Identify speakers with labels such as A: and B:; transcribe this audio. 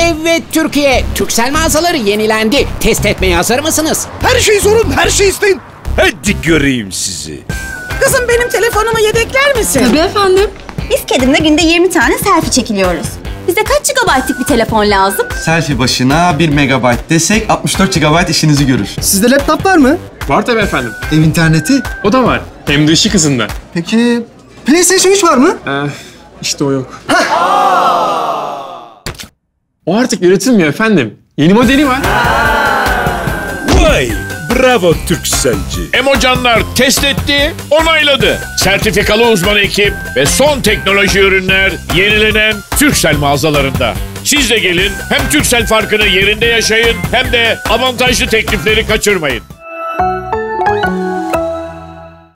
A: Evet Türkiye, Turkcell mağazaları yenilendi. Test etmeye hazır mısınız?
B: Her şeyi sorun, her şeyi isteyin.
C: Hadi göreyim sizi.
D: Kızım benim telefonumu yedekler misin?
E: Tabii efendim.
F: Biz kedimle günde 20 tane selfie çekiliyoruz. Bize kaç GB'lık bir telefon lazım?
G: Selfie başına 1 MB desek 64 GB işinizi görür.
H: Sizde laptop var mı?
I: Var tabii efendim.
H: Ev interneti?
I: O da var. Hem de ışık hızında.
H: Peki PlayStation 3 var mı?
I: İşte o yok. O artık üretilmiyor efendim. Yeni modeli var.
C: Vay! Bravo Turkcell'ci.
J: Emocanlar test etti, onayladı. Sertifikalı uzman ekip ve son teknoloji ürünler yenilenen Turkcell mağazalarında. Siz de gelin, hem Turkcell farkını yerinde yaşayın hem de avantajlı teklifleri kaçırmayın.